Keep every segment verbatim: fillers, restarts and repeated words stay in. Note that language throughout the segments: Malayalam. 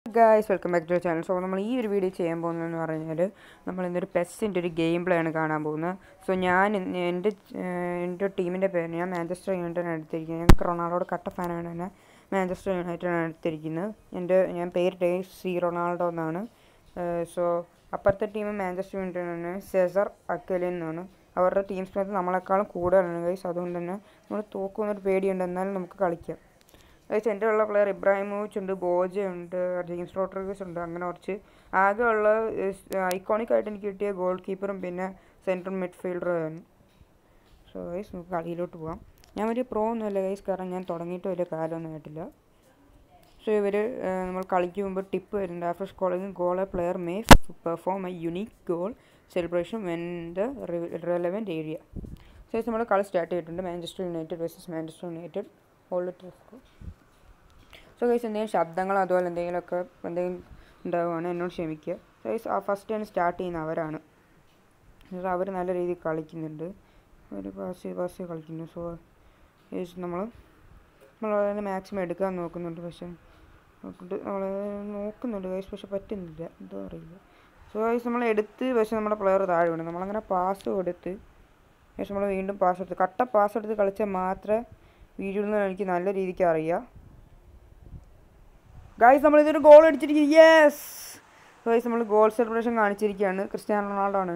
Guys, welcome back to the channel. So, നമ്മൾ ഈ ഒരു വീഡിയോ ചെയ്യാൻ പോകുന്നതെന്ന് പറഞ്ഞാൽ നമ്മൾ ഇന്നൊരു പെസ്സിൻ്റെ ഒരു ഗെയിം പ്ലേ ആണ് കാണാൻ പോകുന്നത്. സോ ഞാൻ എൻ്റെ എൻ്റെ ടീമിൻ്റെ പേര് ഞാൻ മാഞ്ചസ്റ്റർ യുണൈറ്റഡ് എടുത്തിരിക്കുന്നത്. ഞങ്ങൾക്ക് റൊണാൾഡോയുടെ കട്ട ഫാനാണ് തന്നെ മാഞ്ചസ്റ്റർ യുണൈറ്റഡ് ആണ് എടുത്തിരിക്കുന്നത്. എൻ്റെ ഞാൻ പേര് സി റൊണാൾഡോ എന്നാണ്. സോ അപ്പുറത്തെ ടീം മാഞ്ചസ്റ്റർ യുണൈറ്റഡ് ആണ്, സെസർ അക്കലിൻ എന്നാണ്. അവരുടെ ടീം സ്ട്രെങ്ത് നമ്മളെക്കാളും കൂടുതലാണ് ഗൈസ്. അതുകൊണ്ട് തന്നെ നമ്മൾ തോക്കുന്നൊരു പേടിയുണ്ട്, എന്നാലും നമുക്ക് കളിക്കാം. എൻ്റെ ഉള്ള പ്ലെയർ ഇബ്രാഹിമോവിച്ച് ഉണ്ട്, ബോജ ഉണ്ട്, ജെയിംസ് റോഡ്രിഗസ് ഉണ്ട്. അങ്ങനെ കുറച്ച് ആകെയുള്ള ഐക്കോണിക് ആയിട്ട് എനിക്ക് കിട്ടിയ ഗോൾ കീപ്പറും പിന്നെ സെൻട്രൽ മിഡ്ഫീൽഡറും. സോ ഗൈസ് നമുക്ക് കളിയിലോട്ട് പോകാം. ഞാൻ വലിയ പ്രോ ഒന്നുമല്ല ഗൈസ്, കാരണം ഞാൻ തുടങ്ങിയിട്ട് വലിയ കാലമൊന്നും ആയിട്ടില്ല. സോ ഇവർ നമ്മൾ കളിക്ക് മുമ്പ് ടിപ്പ് വരുന്നുണ്ട്. After scoring goal a player may perform a unique goal celebration when the relevant area. So നമ്മൾ കളി സ്റ്റാർട്ട് ചെയ്തിട്ടുണ്ട്. Manchester United versus Manchester United. Old ട്രസ്കോ. സോ ഗൈസ് എന്തെങ്കിലും ശബ്ദങ്ങൾ അതുപോലെ എന്തെങ്കിലുമൊക്കെ എന്തെങ്കിലും ഉണ്ടാവുകയാണ്, എന്നോട് ക്ഷമിക്കുക. സോ ഗൈസ് ആ ഫസ്റ്റ് ടൈം സ്റ്റാർട്ട് ചെയ്യുന്ന അവരാണ്. അവർ നല്ല രീതിയിൽ കളിക്കുന്നുണ്ട്, അവർ പാസ് പാസ് കളിക്കുന്നു. സോ ഗൈസ് നമ്മൾ നമ്മൾ അതിനെ മാക്സിമം എടുക്കാൻ നോക്കുന്നുണ്ട്, പക്ഷേ നമ്മൾ നോക്കുന്നുണ്ട് ഗൈസ്, പക്ഷെ പറ്റുന്നില്ല, എന്തോ അറിയില്ല. സോ ഗൈസ് നമ്മൾ എടുത്ത്, പക്ഷേ നമ്മുടെ പ്ലെയർ താഴെ വീണു. നമ്മളങ്ങനെ പാസ് കൊടുത്ത് പക്ഷേ നമ്മൾ വീണ്ടും പാസ് എടുത്ത് കട്ട പാസ് എടുത്ത് കളിച്ചാൽ മാത്രമേ വീഴുള്ളൂ എനിക്ക് നല്ല രീതിക്ക് അറിയാം. ഗൈസ് നമ്മളിതൊരു ഗോൾ അടിച്ചിരിക്കും. യെസ് ഗൈസ് നമ്മൾ ഗോൾ സെലിബ്രേഷൻ കാണിച്ചിരിക്കുകയാണ്. ക്രിസ്ത്യാനോ റൊണാൾഡോ ആണ്.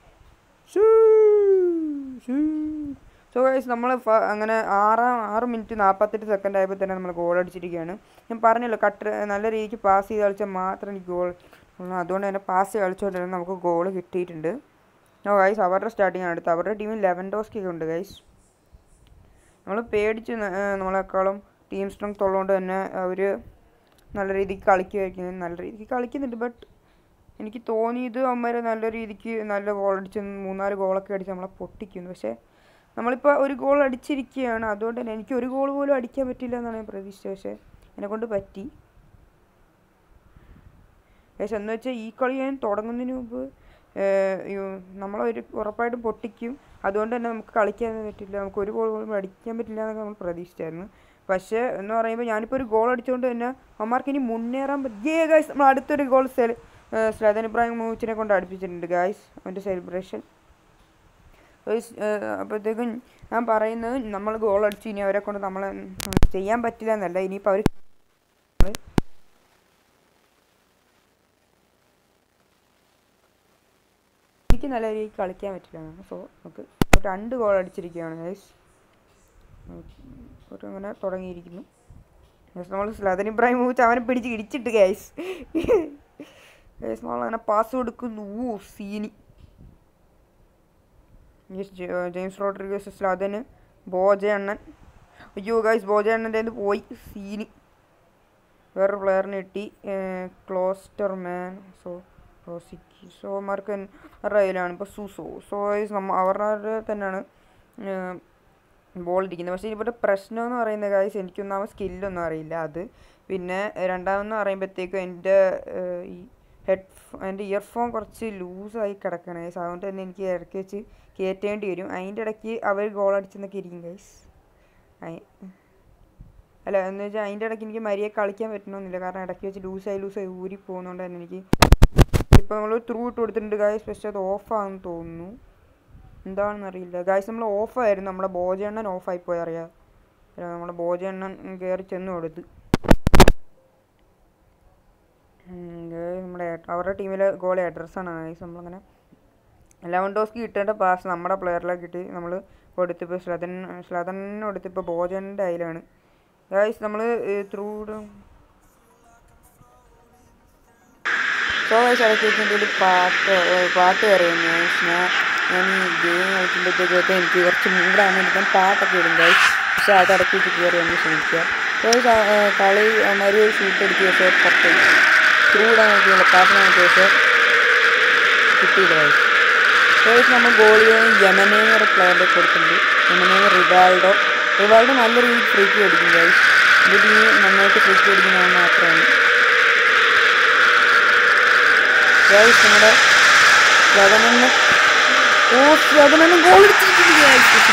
സോ ഗൈസ് നമ്മൾ അങ്ങനെ ആറാം ആറ് മിനിറ്റ് നാൽപ്പത്തെട്ട് സെക്കൻഡ് ആയപ്പോൾ തന്നെ നമ്മൾ ഗോൾ അടിച്ചിരിക്കുകയാണ്. ഞാൻ പറഞ്ഞല്ലോ കട്ട് നല്ല രീതിക്ക് പാസ് ചെയ്ത് കളിച്ചാൽ മാത്രം എനിക്ക് ഗോൾ, അതുകൊണ്ട് തന്നെ പാസ് കളിച്ചുകൊണ്ട് നമുക്ക് ഗോൾ കിട്ടിയിട്ടുണ്ട്. ഓ ഗൈസ് അവരുടെ സ്റ്റാർട്ടിങ് ആണ് അടുത്ത്. അവരുടെ ടീമിൽ ലെവൻഡോസ്കി ഒക്കെ ഉണ്ട് ഗൈസ്. നമ്മൾ പേടിച്ച് നമ്മളെക്കാളും ടീം സ്ട്രെങ്ത് ഉള്ളതുകൊണ്ട് തന്നെ അവർ നല്ല രീതിക്ക് കളിക്കുമായിരിക്കും. നല്ല രീതിക്ക് കളിക്കുന്നുണ്ട്, ബട്ട് എനിക്ക് തോന്നിയത് അവന്മാർ നല്ല രീതിക്ക് നല്ല ഗോൾ അടിച്ച് മൂന്നാല് ഗോളൊക്കെ അടിച്ച് നമ്മളെ പൊട്ടിക്കുന്നു. പക്ഷേ നമ്മളിപ്പോൾ ഒരു ഗോൾ അടിച്ചിരിക്കുകയാണ്, അതുകൊണ്ട് തന്നെ എനിക്ക് ഒരു ഗോൾ പോലും അടിക്കാൻ പറ്റില്ല എന്നാണ് ഞാൻ പ്രതീക്ഷിച്ചത്. പക്ഷേ എന്നെക്കൊണ്ട് പറ്റി. പക്ഷേ എന്ന് വെച്ചാൽ ഈ കളി ഞാൻ തുടങ്ങുന്നതിന് മുമ്പ് നമ്മളൊരു ഉറപ്പായിട്ടും പൊട്ടിക്കും, അതുകൊണ്ട് തന്നെ നമുക്ക് കളിക്കാൻ പറ്റില്ല, നമുക്ക് ഒരു ഗോൾ പോലും അടിക്കാൻ പറ്റില്ല എന്നൊക്കെ നമ്മൾ പ്രതീക്ഷിച്ചായിരുന്നു. പക്ഷേ എന്ന് പറയുമ്പോൾ ഞാനിപ്പോൾ ഒരു ഗോൾ അടിച്ചുകൊണ്ട് തന്നെ അവന്മാർക്ക് ഇനി മുന്നേറാൻ പറ്റും. ഏ ഗൈസ് നമ്മൾ അടുത്തൊരു ഗോൾ സെൽ സ്ലതൻ ഇബ്രാഹിമോവിച്ചിനെ കൊണ്ട് അടുപ്പിച്ചിട്ടുണ്ട് ഗൈസ്, അവൻ്റെ സെലിബ്രേഷൻ. ഗൈസ് അപ്പോഴത്തേക്കും ഞാൻ പറയുന്നത് നമ്മൾ ഗോൾ അടിച്ച് ഇനി അവരെ കൊണ്ട് നമ്മൾ ചെയ്യാൻ പറ്റില്ല എന്നല്ല, ഇനിയിപ്പോൾ അവർ എനിക്ക് നല്ല രീതിക്ക് കളിക്കാൻ പറ്റില്ല. സോ നമുക്ക് രണ്ട് ഗോൾ അടിച്ചിരിക്കുകയാണ് ഗൈസ്. ഒരു അങ്ങനെ തുടങ്ങിയിരിക്കുന്നു. നമ്മൾ സ്ലതൻ ഇബ്രാഹിമോവിച്ച് അവനെ പിടിച്ച് ഇടിച്ചിട്ട് ഗൈസ് ഗൈസ് നമ്മളങ്ങനെ പാസ് കൊടുക്കുന്നു. ഓ സീനി ജെയിംസ് റോഡ്രിഗസ്, സ്ലതന്, ബോജ അണ്ണൻ. അയ്യോ ഗൈസ് ബോജ അണ്ണൻ്റെ കയ്യിൽ പോയി സീനി. വേറൊരു പ്ലെയറിനെ കിട്ടി, ക്ലോസ്റ്റർ മാൻ. So Rosicky. സോ മാർക്ക് റയിലാണ് ഇപ്പോൾ സൂസോ. സോ ഗൈസ് നമ്മ അവരുടെ തന്നെയാണ് ബോൾ ഇരിക്കുന്നത്. പക്ഷേ ഇവിടെ പ്രശ്നം എന്ന് പറയുന്നത് ഗൈസ് എനിക്കൊന്നാമത് സ്കില്ലൊന്നും അറിയില്ല, അത് പിന്നെ രണ്ടാമെന്ന് പറയുമ്പോഴത്തേക്കും എൻ്റെ ഈ ഹെഡ് എൻ്റെ ഇയർഫോൺ കുറച്ച് ലൂസായി കിടക്കണം ഗൈസ്. അതുകൊണ്ട് തന്നെ എനിക്ക് ഇടയ്ക്ക് വെച്ച് കയറ്റേണ്ടി വരും. അതിൻ്റെ ഇടയ്ക്ക് അവർ ഗോൾ അടിച്ചെന്നൊക്കെ ഇരിക്കും ഗൈസ്. അല്ല എന്ന് വെച്ചാൽ അതിൻ്റെ ഇടയ്ക്ക് എനിക്ക് മര്യാദ കളിക്കാൻ പറ്റണമെന്നില്ല, കാരണം ഇടയ്ക്ക് വെച്ച് ലൂസായി ലൂസായി ഊരി പോകുന്നതുകൊണ്ട് തന്നെ എനിക്ക് ഇപ്പോൾ നമ്മൾ ത്രൂ ഇട്ട് കൊടുത്തിട്ടുണ്ട് ഗൈസ്, പക്ഷേ അത് ഓഫാണെന്ന് തോന്നുന്നു, എന്താണെന്ന് അറിയില്ല ഗൈസ്. നമ്മൾ ഓഫായിരുന്നു, നമ്മുടെ ബോജ എണ്ണൻ ഓഫായിപ്പോയി അറിയാം. നമ്മുടെ ബോജ എണ്ണൻ കയറി ചെന്ന് കൊടുത്ത് നമ്മുടെ അവരുടെ ടീമിലെ ഗോൾ അഡ്രസ്സാണ് ഗൈസ്. നമ്മളങ്ങനെ ലെവൻഡോസ്കി കിട്ടേണ്ട പാസ് നമ്മുടെ പ്ലെയറിലേക്ക് കിട്ടി നമ്മൾ കൊടുത്തിപ്പോൾ സ്ലതൻ സ്ലതന് കൊടുത്തിപ്പോൾ ബോജൻ്റെ കയ്യിലാണ് ഗൈസ്. നമ്മൾ ത്രൂ സോ ഗൈസ് ഇടയ്ക്ക് ഒരു പാട്ട് പാട്ട് പറയുന്നു ഗൈസ്. ഞാൻ ഞാൻ ഈ ഗെയിം കളിക്കുമ്പോഴത്തേക്കൊക്കെ എനിക്ക് കുറച്ച് മൂടാണ്, എടുക്കാൻ പാട്ടൊക്കെ ഇടും ഗൈസ്. പക്ഷേ അത് ഇടയ്ക്ക് വെച്ച് കയറി ഒന്ന് ശ്രമിക്കുക ഗൈസ്. കളി മാതിരി ഒരു ഷൂട്ട് അടിക്കുക, പക്ഷേ പുറത്ത് ത്രൂ ഇടാൻ നോക്കിയില്ല, പാസ് നോക്കിയ പക്ഷേ കിട്ടിയില്ല ഗൈസ്. ഗൈസ് നമ്മൾ ഗോളിയെ യമനെ എന്ന് പറയുന്ന പ്ലെയറിൻ്റെ കൊടുത്തിട്ടുണ്ട്. യമനെ റിവാൾഡോ. റിവാൾഡോ നല്ല രീതിയിൽ ഫ്രീക്ക് അടിക്കും ഗൈസ്. എൻ്റെ ടീം നന്നായിട്ട് ഫ്രീക്ക് അടിക്കുന്നതാണ് മാത്രമാണ് ഗൈസ്. നമ്മുടെ സ്ലതനെ ഓ സ്ലതനെ ഗോൾ അടിച്ചിരിക്കുന്നു ഗൈസ്.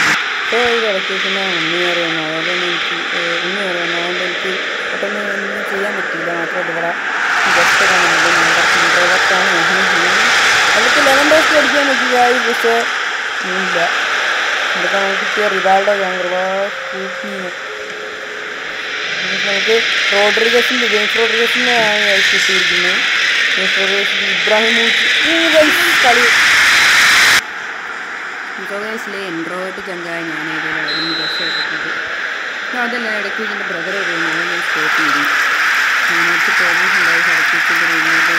ഇടയ്ക്ക് പിന്നെ ഉണ്ണി അറിയുന്നു, അതുകൊണ്ട് തന്നെ എനിക്ക് ഉണ്ണി അറിയുന്നു, അതുകൊണ്ട് എനിക്ക് പെട്ടെന്ന് ചെയ്യാൻ പറ്റില്ല. മാത്രമല്ല ഇവിടെ ജസ്റ്റ് കാണുന്നത് കുറച്ച് ഇൻട്രോവർട്ടാണ്. അവർക്ക് ലെവൻ ഡോസ് അടിക്കാൻ പറ്റില്ല. പക്ഷേ ഇല്ല. ഇതൊക്കെ നമുക്ക് കിട്ടിയ റിവാൾഡോ കൂട്ടിന് നമുക്ക് റോഡ്രിഗസിൻ്റെ ജെയിംസ് റോഡ്രിഗസിനെയാണ് കിട്ടിയിരിക്കുന്നത്. ജെയിംസ് റോഡ്രിഗസ് ഇബ്രാഹിം കളി ഇൻട്രോവേഴ്സിലെ ഇൻട്രോവേർട്ട് ചങ്കായ ഞാൻ ഏതെങ്കിലും രക്ഷപ്പെട്ടത്. അപ്പോൾ അതല്ല ഇടയ്ക്ക് എൻ്റെ ബ്രദർ ഒരു ഞാൻ സ്റ്റോപ്പ് ചെയ്തു. എനിക്ക് പ്രോബ്ലംസ് ഉണ്ടായി. സർട്ടിഫിക്കറ്റ് കഴിഞ്ഞിട്ട്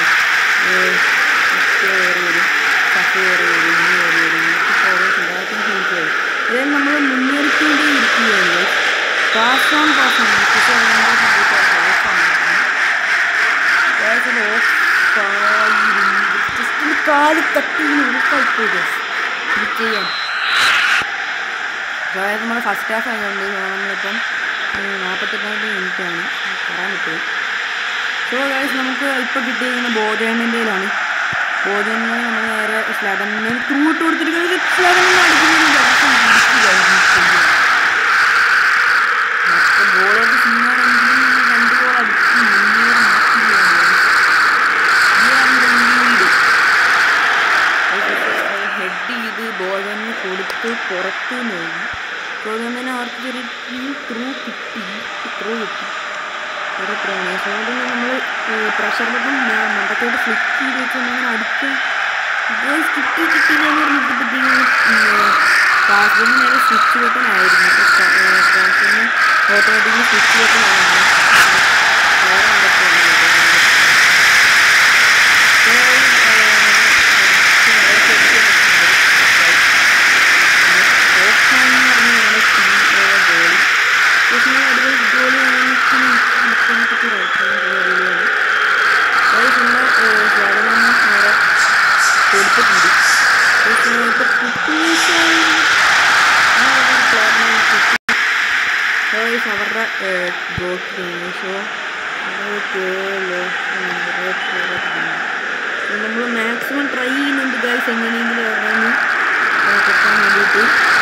കയറി വരും, കഫ് കയറി വരും, ഇനി കയറി വരും. എനിക്ക് പ്രോബ്ലംസ് ഉണ്ടാകുന്ന എനിക്ക് വരും. അതായത് നമ്മൾ മുന്നേറിക്കൊണ്ടേ ഇരിക്കുകയാണ്. പാസ് ഓൺ പാസ് ഓൺ പക്ഷേ കാല് തട്ടി ഉറപ്പായിപ്പോയത് ഇത് ചെയ്യാൻ. അതായത് നമ്മൾ ഫസ്റ്റ് ഹാഫ് ആയതുകൊണ്ട് നമ്മളിപ്പം നാൽപ്പത്തെട്ടാമത്തെ മിനിറ്റാണ് പറയാൻ പറ്റും. സോ ഗൈസ് നമുക്ക് ഇപ്പോൾ കിട്ടിയിരിക്കുന്ന ബോധേണ്ണൻ്റെയിലാണ്. ബോധേണ്ണ നമ്മൾ നേരെ സ്ലഡനെ ത്രൂ ഇട്ട് കൊടുത്തിരിക്കുന്നത്. സ്ലഡനെ അടിക്കുന്നതിന് മറ്റേ ബോളോട്ട് സിനിമയാണെങ്കിലും രണ്ട് ഗോൾ അടിച്ച് മുന്നേറി ഹെഡ് ചെയ്ത് ബോധനെ കൊടുത്ത് പുറത്ത് നോക്കി. സോ അതുകൊണ്ട് തന്നെ അവർക്ക് ചെറിയ ത്രൂ കിട്ടി ത്രൂ കിട്ടി ഒരു ത്രോണ്. സോ അതുകൊണ്ട് നമ്മൾ പ്രഷർ ബട്ടൺ മണ്ടത്തോട്ട് ഫ്ലിക്ക് ചെയ്ത് വെച്ചാൽ അടിക്കാൻ കിട്ടി കിട്ടിയില്ലെന്ന് പറഞ്ഞിട്ടപ്പോഴത്തേക്കും പാസ്വേഡിന് നേരെ സ്വിച്ച് ബട്ടൺ ആയിരുന്നു. പാസ്വേഡിന് ഓട്ടോമാറ്റിക്കലി സ്വിച്ച് ബട്ടൺ ആയിരുന്നു. വേറെ എന്തൊക്കെയാണ് അവരുടെ നമ്മൾ മാക്സിമം ട്രൈ ചെയ്യുന്നുണ്ട് ഗൈസ് എങ്ങനെയെങ്കിലും ഇറങ്ങി കിട്ടാൻ വേണ്ടിയിട്ട്.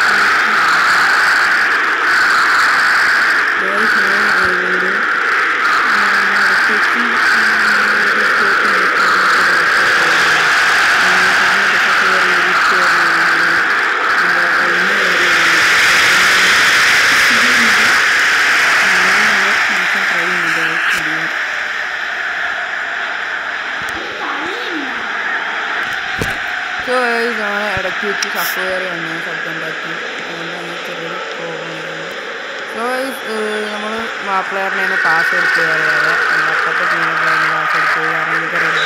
സോ നമ്മൾ ഇടയ്ക്ക് വെച്ച് സഫ് കയറി വന്നു ശബ്ദം ഉണ്ടാക്കി. അതുകൊണ്ടാണ് ചെറിയൊരു പ്രോബ്ലം ഉണ്ടായത്. സോ നമ്മൾ മാപ്പിളയാറിന് തന്നെ പാസ് എടുത്ത് കയറി വരാം. അപ്പത്തെ ടീമൊക്കെ പാസ് എടുത്ത് കാരണം എനിക്ക് റെഡ്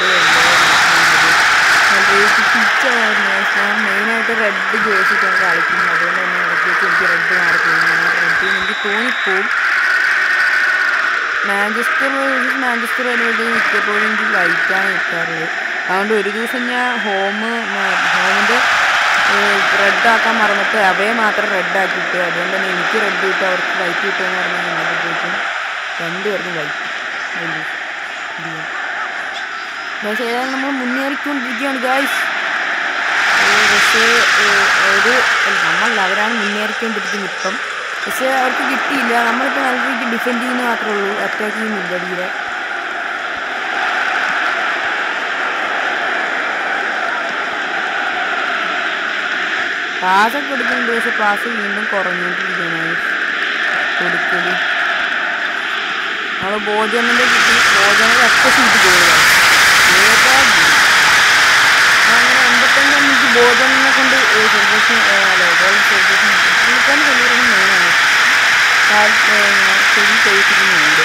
തിരിച്ചായിരുന്നു. ഞാൻ മെയിനായിട്ട് റെഡ് ജേഴ്സിക്കാണ് കളിക്കുന്നത്. അതുകൊണ്ട് തന്നെ ഇടയ്ക്ക് വെച്ച് എനിക്ക് റെഡ് മാർക്ക് റെഡ് എനിക്ക് തോന്നിപ്പോവും. മാഞ്ചസ്റ്റർ മാഞ്ചസ്റ്റർ വരുമ്പോഴത്തേക്കും മിക്കപ്പോഴും എനിക്ക് ലൈറ്റാണ് കിട്ടാറുള്ളത്. അതുകൊണ്ട് ഒരു ദിവസം ഞാൻ ഹോം ഹോമിൻ്റെ റെഡാക്കാൻ മറന്നിട്ട് അവയെ മാത്രം റെഡാക്കിയിട്ട് അതുകൊണ്ട് തന്നെ എനിക്ക് റെഡ് കിട്ടും അവർക്ക് വൈറ്റ് കിട്ടുമെന്ന് പറഞ്ഞാൽ കഴിഞ്ഞപ്പോഴത്തേക്കും രണ്ടുപേർക്കും വൈറ്റ്. പക്ഷേ ഏതായാലും നമ്മൾ മുന്നേറിക്കൊണ്ടിരിക്കുകയാണ് ഗായ്സ്. പക്ഷേ ഒരു നമ്മളല്ല അവരാണ് മുന്നേറിക്കൊണ്ടിരിക്കുന്നത് ഇപ്പം. പക്ഷേ അവർക്ക് കിട്ടിയില്ല. നമ്മളിപ്പോൾ നല്ല രീതിക്ക് ഡിഫെൻഡ് ചെയ്യുന്ന മാത്രമേ ഉള്ളൂ. അറ്റാക്ക് ചെയ്യുന്നില്ല തീരെ. പാസൊക്കെ കൊടുക്കുന്നുണ്ട്. പക്ഷേ പാസ് വീണ്ടും കുറഞ്ഞുകൊണ്ടിരിക്കുകയാണ് കൊടുക്കല്. നമ്മൾ ഭോജനൻ്റെ കിട്ടി ഭോജനയുടെ ഒറ്റ സീറ്റ് പോകുക അങ്ങനെ എൺപത്തഞ്ചാം മിനിറ്റ് ഭോജനെ കൊണ്ട് സെലിബ്രേഷൻ അല്ല ഗോൾ സെലിബ്രേഷൻ പുള്ളിക്കാരൻ സെലിബ്രേഷൻ മെയിനാണ് ചെവി കഴിച്ചിരിക്കുന്നുണ്ട്.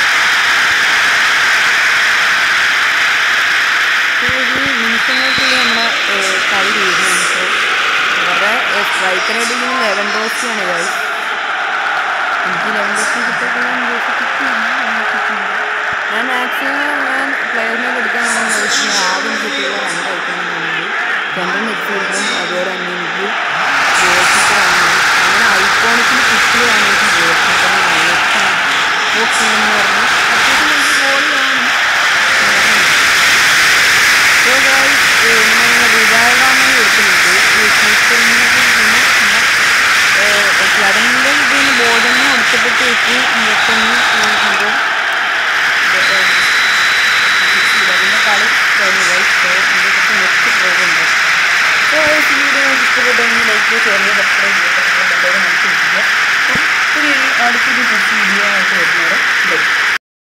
ഒരു നിമിഷങ്ങൾക്കുള്ളിൽ നമ്മുടെ കളി തീരുന്നുണ്ട്. അവരുടെ സ്ട്രൈക്കറായിട്ടിരിക്കുന്ന ലെവൻ ഡോസിയാണ് ഗൈസ്. എനിക്ക് ലെവൻ ഡോസി കിട്ടിയാൽ ഞാൻ മാക്സിമം ഞാൻ പ്ലെയറിനെ കൊടുക്കാനാണ് ചോദിച്ചത്. ആദ്യം കിട്ടിയുള്ള രണ്ട് ഐറ്റംസ് രണ്ടും നെറ്റ്ഫിൽഡും അതുപോലെ തന്നെ എനിക്ക് ഗോൾ കീപ്പറാണ്. അങ്ങനെ ഐക്കോണിക്കിൽ കിട്ടിയതാണ് എനിക്ക് ഗോൾ കീപ്പറിന് ഓക്കെ എന്ന് പറഞ്ഞ് അത്യാവശ്യം എനിക്ക് ഗോളിയാണ്. സോ ഗൈസ് ഇങ്ങനെ റിവാൾഡാണ് കൊടുക്കുന്നുണ്ട്. പിന്നെ ക്ലബിൻ്റെ ഇതിന് ബോർഡിനെ അടുത്തപ്പോഴത്തേക്ക് പെട്ടെന്ന് സംഭവം ചെയ്യുക, ചെറിയ സബ്സ്ക്രൈബ് ചെയ്യുക, നിങ്ങളുടെ ബെല്ലൈക്കൺ അടിച്ച് വെക്കുക. അപ്പം പുതിയൊരു അടുത്തൊരു ടെസ്റ്റ് വീഡിയോ ആയിട്ട് വരുന്നത്.